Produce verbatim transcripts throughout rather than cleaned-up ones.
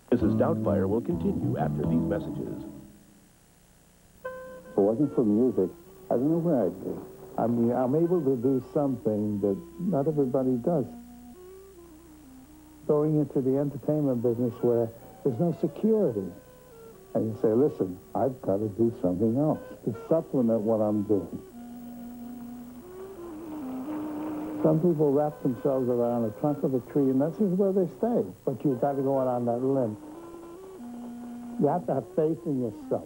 Missus Doubtfire will continue after these messages. If it wasn't for music, I don't know where I'd be. I mean, I'm able to do something that not everybody does. Going into the entertainment business where there's no security. And you say, listen, I've got to do something else to supplement what I'm doing. Some people wrap themselves around the trunk of a tree, and this is where they stay. But you've got to go out on that limb. You have to have faith in yourself.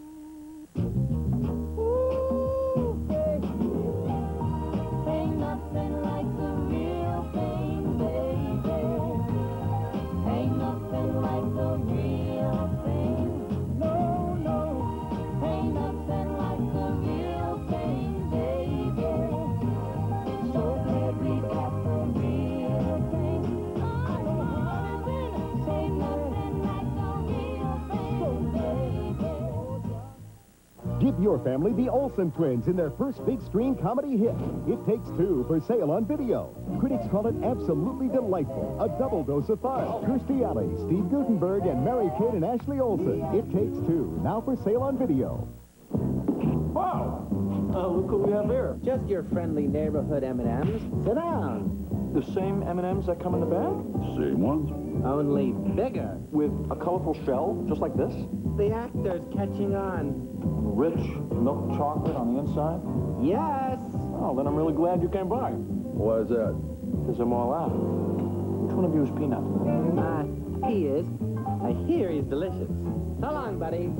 Give your family the Olsen twins in their first big screen comedy hit. It Takes Two, for sale on video. Critics call it absolutely delightful. A double dose of fun. Kirstie Alley, Steve Guttenberg, and Mary-Kate and Ashley Olsen. It Takes Two, now for sale on video. Wow! Uh, look what we have here. Just your friendly neighborhood M and M's. Sit down. The same M and M's that come in the bag? Same ones. Only bigger. With a colorful shell, just like this? The actor's catching on. Rich milk chocolate on the inside? Yes! Oh, then I'm really glad you came by. Why is that? Because I'm all out. Which one of you is Peanut? Uh, he is. I hear he's delicious. So long, buddy.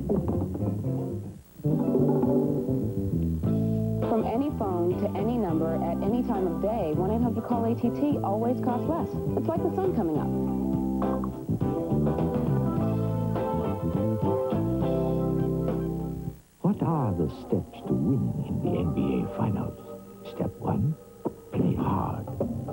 From any phone to any number at any time of day, one eight hundred call A T T always costs less. It's like the sun coming up. What are the steps to winning in the N B A Finals? Step one, play hard.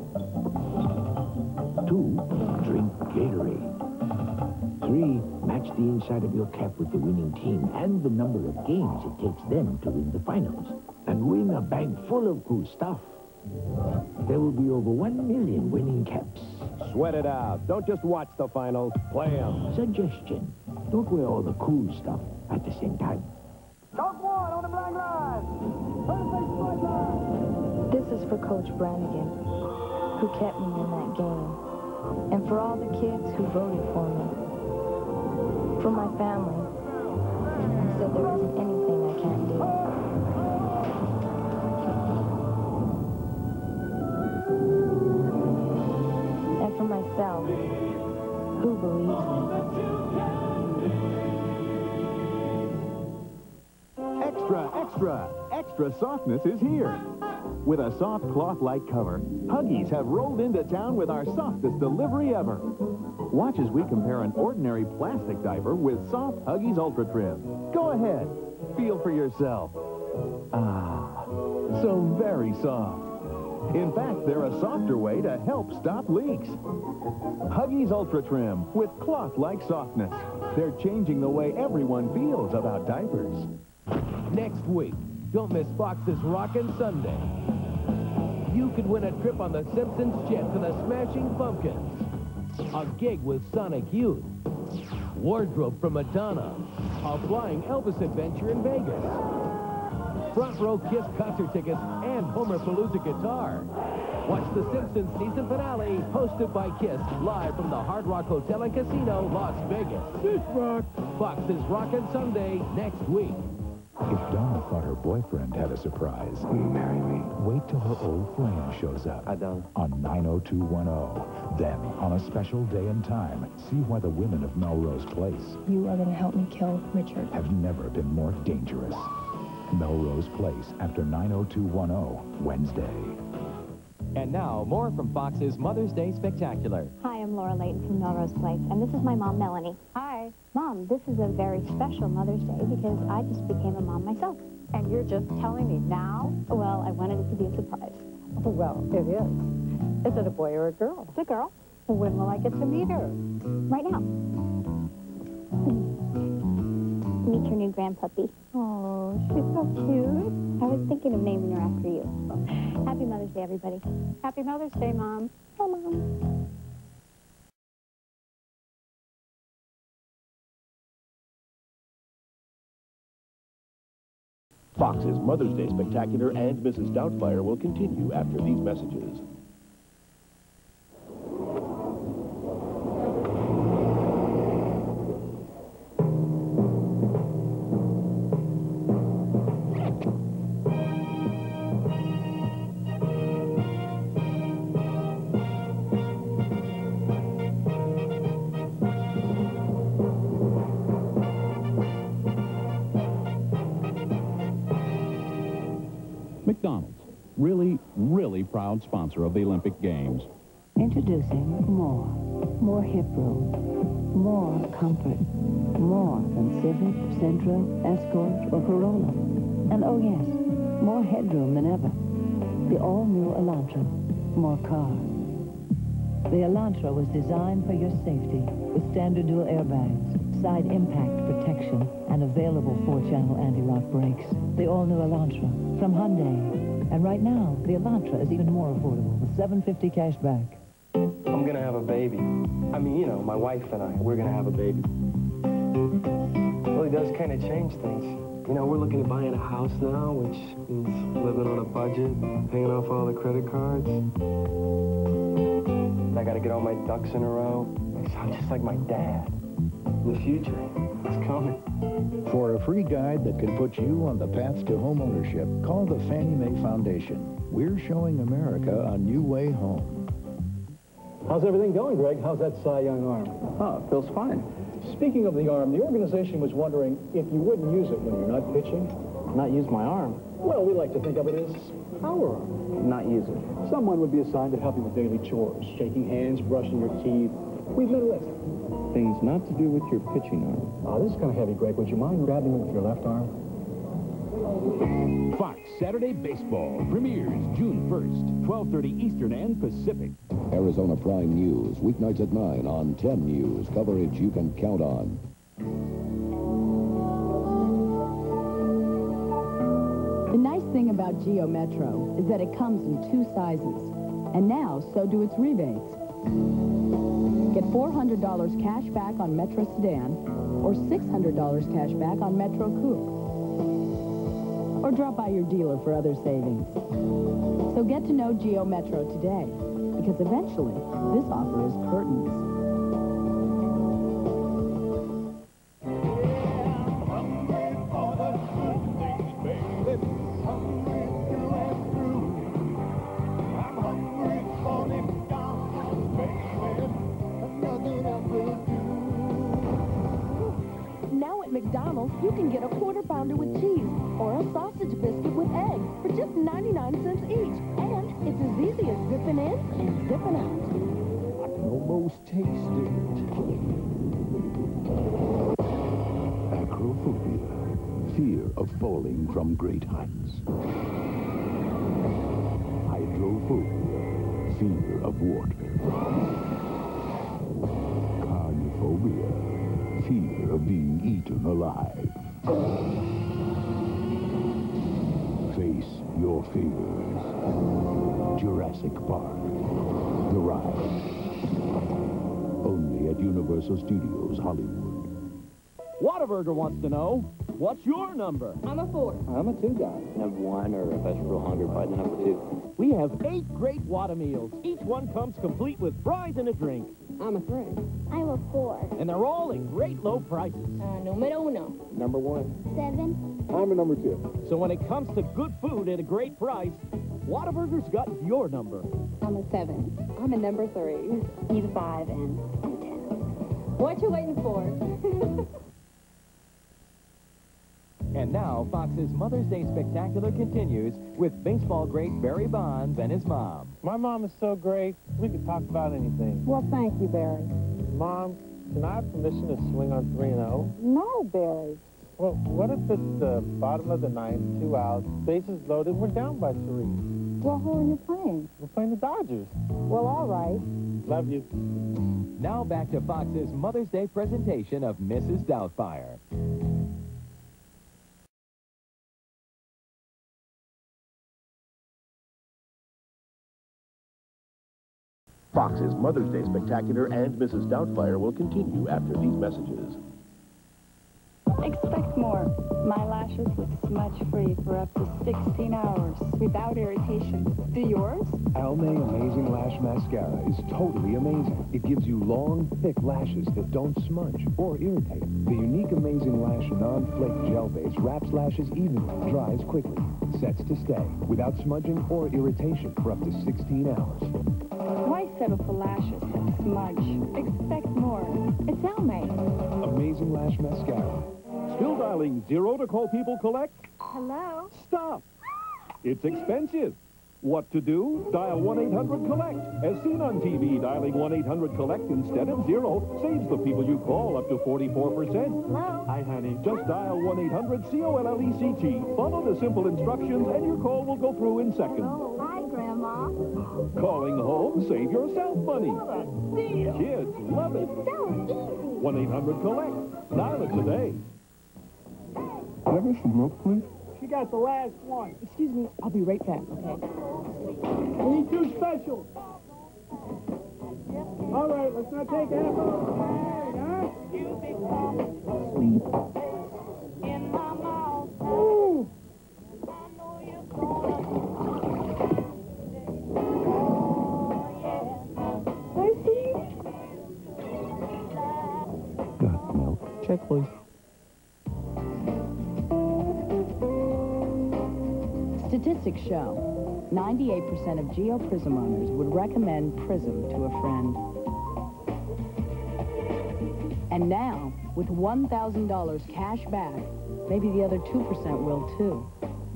Two, drink Gatorade. Three, match the inside of your cap with the winning team and the number of games it takes them to win the finals. And win a bag full of cool stuff. There will be over one million winning caps. Sweat it out. Don't just watch the finals. Play them. Suggestion, don't wear all the cool stuff at the same time. Chalk one on the black line. Turn the face right line. This is for Coach Brannigan, who kept me in that game. And for all the kids who voted for me. For my family, who said there isn't anything I can't do. And for myself, who believes me. Extra, extra, extra softness is here. With a soft cloth-like cover, Huggies have rolled into town with our softest delivery ever. Watch as we compare an ordinary plastic diaper with soft Huggies Ultra Trim. Go ahead, feel for yourself. Ah, so very soft. In fact, they're a softer way to help stop leaks. Huggies Ultra Trim with cloth-like softness. They're changing the way everyone feels about diapers. Next week, don't miss Fox's Rockin' Sunday. You could win a trip on the Simpsons jet to the Smashing Pumpkins, a gig with Sonic Youth, wardrobe from Madonna, a flying Elvis adventure in Vegas, front row Kiss concert tickets, and Homer Palooza guitar. Watch the Simpsons season finale, hosted by Kiss, live from the Hard Rock Hotel and Casino, Las Vegas. Kiss Rock. Fox's Rockin' Sunday next week. If Donna thought her boyfriend had a surprise, Will you marry me? wait till her old flame shows up. I don't. On nine oh two one oh. Then, on a special day and time, see why the women of Melrose Place You are going to help me kill Richard. have never been more dangerous. Melrose Place, after nine oh two one oh, Wednesday. And now, more from Fox's Mother's Day Spectacular. Hi, I'm Laura Layton from Melrose Place, and this is my mom, Melanie. Hi. Mom, this is a very special Mother's Day because I just became a mom myself. And you're just telling me now? Well, I wanted it to be a surprise. Oh, well, it is. Is it a boy or a girl? It's a girl. When will I get to meet her? Right now. Meet your new grandpuppy. Oh, she's so cute. I was thinking of naming her after you. Happy Mother's Day, everybody. Happy Mother's Day, Mom. Hi, Mom. Fox's Mother's Day Spectacular and Missus Doubtfire will continue after these messages. McDonald's, really, really proud sponsor of the Olympic Games. Introducing more. More hip room. More comfort. More than Civic, Sentra, Escort, or Corolla. And oh yes, more headroom than ever. The all-new Elantra. More car. The Elantra was designed for your safety with standard dual airbags, side impact protection, and available four-channel anti-lock brakes. The all-new Elantra from Hyundai. And right now, the Elantra is even more affordable with seven hundred fifty dollars cash back. I'm gonna have a baby. I mean, you know, my wife and I, we're gonna have a baby. It really does kind of change things. You know, we're looking at buying a house now, which means living on a budget, paying off all the credit cards. I gotta get all my ducks in a row. I sound just like my dad. The future is coming. For a free guide that can put you on the path to home ownership, call the Fannie Mae Foundation. We're showing America a new way home. How's everything going, Greg? How's that Cy Young arm? Oh, it feels fine. Speaking of the arm, the organization was wondering if you wouldn't use it when you're not pitching. Not use my arm? Well, we like to think of it as our arm. Not use it. Someone would be assigned to help you with daily chores, shaking hands, brushing your teeth. We've made a list. Things not to do with your pitching arm. Oh, this is kind of heavy, Greg. Would you mind grabbing it with your left arm? Fox Saturday Baseball premieres June first, twelve thirty Eastern and Pacific. Arizona Prime News, weeknights at nine on ten News. Coverage you can count on. The nice thing about Geo Metro is that it comes in two sizes. And now, so do its rebates. Get four hundred dollars cash back on Metro Sedan or six hundred dollars cash back on Metro Coupe. Or drop by your dealer for other savings. So get to know Geo Metro today, because eventually this offer is curtains. McDonald's, you can get a quarter pounder with cheese or a sausage biscuit with egg for just ninety-nine cents each. And it's as easy as zipping in and zipping out. I can almost taste it. Acrophobia. Fear of falling from great heights. Hydrophobia. Fear of water. Carnophobia. Fear of being eaten alive. Face your fears. Jurassic Park. The Ride. Only at Universal Studios Hollywood. Whataburger wants to know, what's your number? I'm a four. I'm a two guy. I have one, or if I was real hungry, probably the number two. We have eight great Whata meals. Each one comes complete with fries and a drink. I'm a three. I'm a four. And they're all at great low prices. Uh, numero uno. Number one. Seven. I'm a number two. So when it comes to good food at a great price, Whataburger's got your number. I'm a seven. I'm a number three. He's a five, and I'm a ten. What you waiting for? And now, Fox's Mother's Day Spectacular continues with baseball great Barry Bonds and his mom. My mom is so great, we could talk about anything. Well, thank you, Barry. Mom, can I have permission to swing on three and oh? No, Barry. Well, what if it's the bottom of the ninth, two outs, bases loaded, we're down by three? Well, who are you playing? We're playing the Dodgers. Well, all right. Love you. Now back to Fox's Mother's Day presentation of Missus Doubtfire. Fox's Mother's Day Spectacular and Missus Doubtfire will continue after these messages. Expect more. My lashes look smudge-free for up to sixteen hours without irritation. Do yours? Almay Amazing Lash Mascara is totally amazing. It gives you long, thick lashes that don't smudge or irritate. The unique Amazing Lash non-flake gel base wraps lashes evenly, dries quickly, sets to stay without smudging or irritation for up to sixteen hours. Why settle for lashes that smudge? Expect more. It's Almay. Amazing Lash Mascara. Still dialing zero to call people collect? Hello? Stop! It's expensive. What to do? Dial one eight hundred collect. As seen on T V, dialing one eight hundred collect instead of zero saves the people you call up to forty-four percent. Hello? Hi, honey. Just dial one eight hundred C O L L E C T. Follow the simple instructions, and your call will go through in seconds. Oh, hi, Grandma. Calling home, save yourself money. What a deal. Kids love it. It's so easy. one eight hundred collect. Dial it today. Can I get some milk, please? She got the last one. Excuse me, I'll be right back, okay? We need two specials. All right, let's not take half of the bag, huh? Ooh. Got milk. Check, please. Statistics show ninety-eight percent of GeoPrism owners would recommend Prism to a friend. And now, with one thousand dollars cash back, maybe the other two percent will too.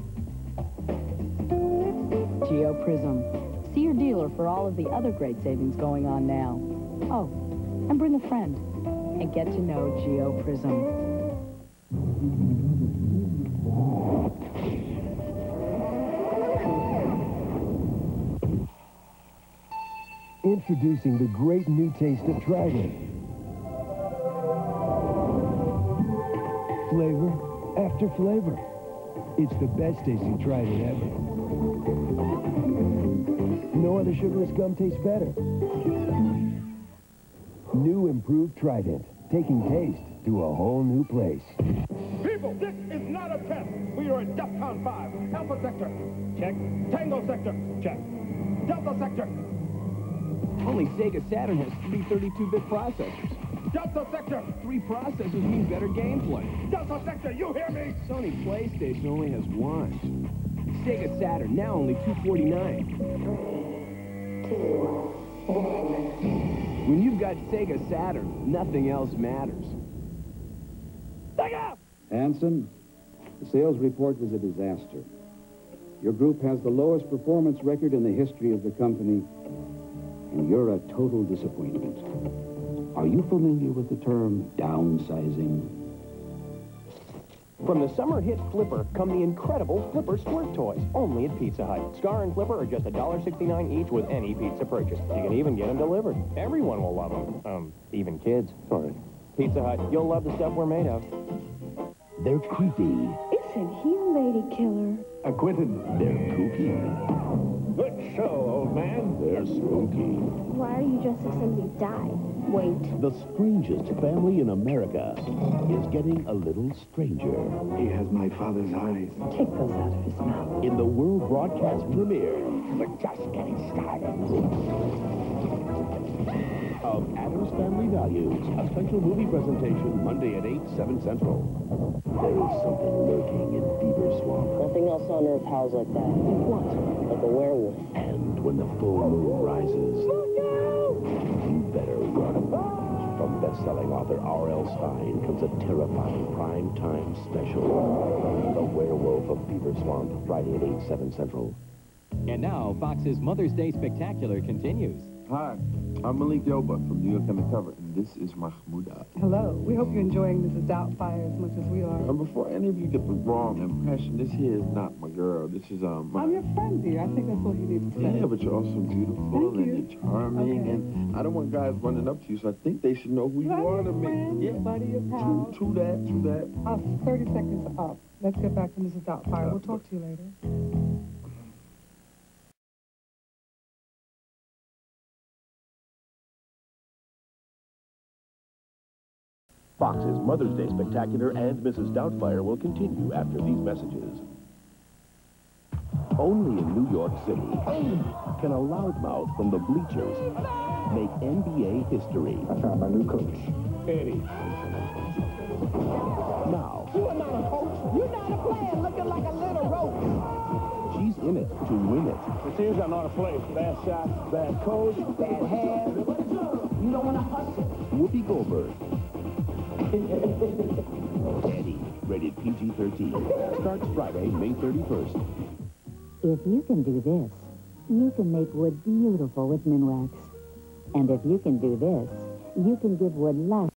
GeoPrism. See your dealer for all of the other great savings going on now. Oh, and bring a friend and get to know GeoPrism. Introducing the great new taste of Trident. Flavor after flavor. It's the best tasting Trident ever. No other sugarless gum tastes better. New improved Trident, taking taste to a whole new place. People, this is not a test. We are in DEFCON five. Alpha Sector. Check. Tango Sector. Check. Delta Sector. Only Sega Saturn has three thirty-two bit processors. Delta Sector. Three processors mean better gameplay. Delta Sector, you hear me? Sony PlayStation only has one. Sega Saturn, now only two forty-nine. When you've got Sega Saturn, nothing else matters. Take up! Hanson, the sales report was a disaster. Your group has the lowest performance record in the history of the company, and you're a total disappointment. Are you familiar with the term downsizing? From the summer hit Flipper come the incredible Flipper Squirt Toys, only at Pizza Hut. Scar and Flipper are just one dollar sixty-nine each with any pizza purchase. You can even get them delivered. Everyone will love them. Um, even kids. Sorry. Pizza Hut, you'll love the stuff we're made of. They're creepy. It's a heel lady killer. Acquitted. They're kooky. Good show, old man. They're spooky. Why are you dressed like somebody died? Wait. The strangest family in America is getting a little stranger. He has my father's eyes. Take those out of his mouth. In the world broadcast premiere We're just getting started. of Adam's Family Values, a special movie presentation Monday at eight, seven Central. There's something lurking in Beaver Swamp. Nothing else on earth howls like that. What? Like a werewolf. And when the full moon rises, you better run. From best-selling author R L Stein comes a terrifying prime-time special. The Werewolf of Beaver Swamp, Friday at eight, seven Central. And now, Fox's Mother's Day Spectacular continues. Hi, I'm Malik Yoba from New York Undercover, and this is Mahmouda. Hello. We hope you're enjoying Missus Doubtfire as much as we are. And before any of you get the wrong impression, this here is not my girl. This is, um... my... I'm your friend, dear. I think that's all you need to say. Yeah, but you're also beautiful Thank and you. you're charming, Okay. and I don't want guys running up to you, so I think they should know who you I'm are your to me. friend, your buddy, your pal. True, true that, true that. Uh, thirty seconds up. Let's get back to Missus Doubtfire. We'll talk to you later. Fox's Mother's Day Spectacular and Missus Doubtfire will continue after these messages. Only in New York City can a loudmouth from the bleachers make N B A history. I found my new coach, Eddie. Now, You are not a coach. You're not a player looking like a little roach. she's in it to win it. The teams I know how to play. Bad shot, bad coach, bad hand. You don't want to hustle. Whoopi Goldberg. Eddie, rated P G thirteen. Starts Friday, May thirty-first. If you can do this, you can make wood beautiful with Minwax. And if you can do this, you can give wood life.